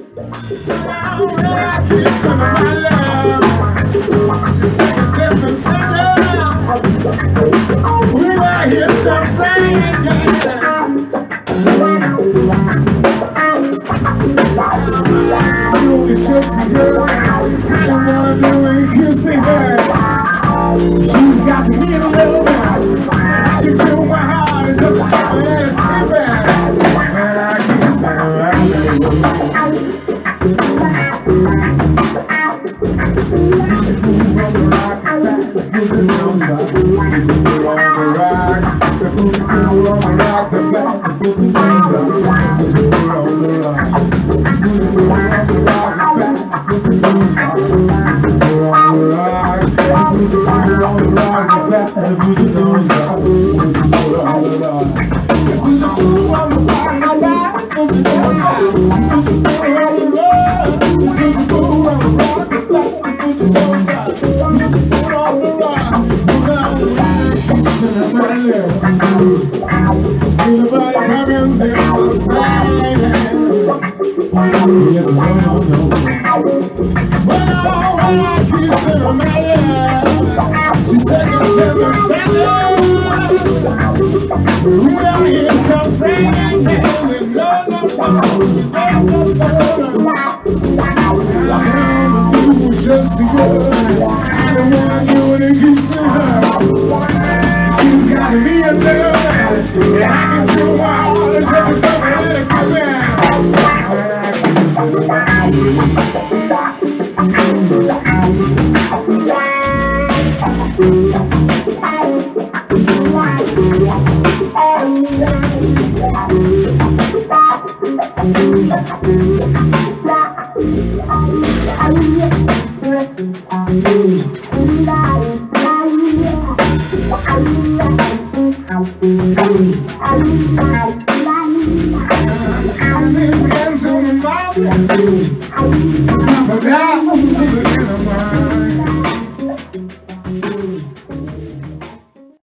Kiss her, my love. She's second different singer. When I hear some it's just a girl. I don't wanna do it, kissing her. She's got me in love. I can feel my heart is just skipping. When I kiss her, just a girl. I don't wanna do it and kiss her. She's got me in love. And I can feel my heart is just stopping and it's skipping. I'm